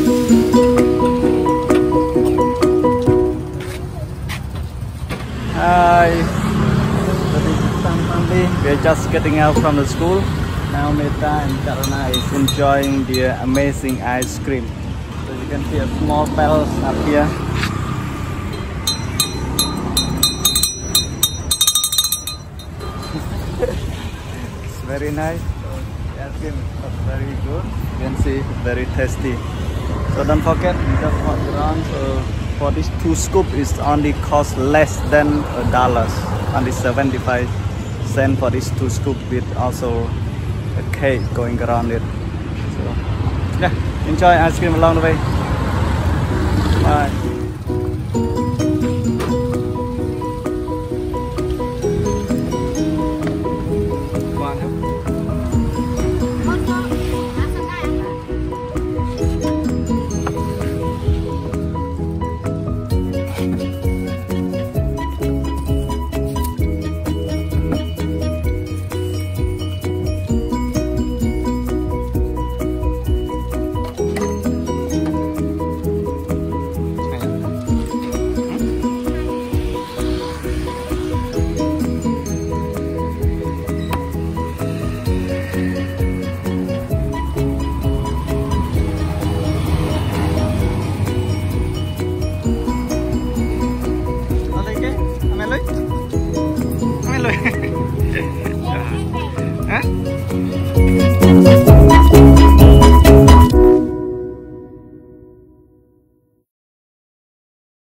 Hi, this is Samnang. We're just getting out from the school. Now Meta and Karana is enjoying the amazing ice cream. So you can see a small palace up here. It's very nice. So the ice cream is very good. You can see very tasty. So don't forget, we just walk around. So for these 2 scoops, it only cost less than $1, only 75 cents for these 2 scoops, with also a cake going around it. So yeah, enjoy ice cream along the way. Bye. Hả?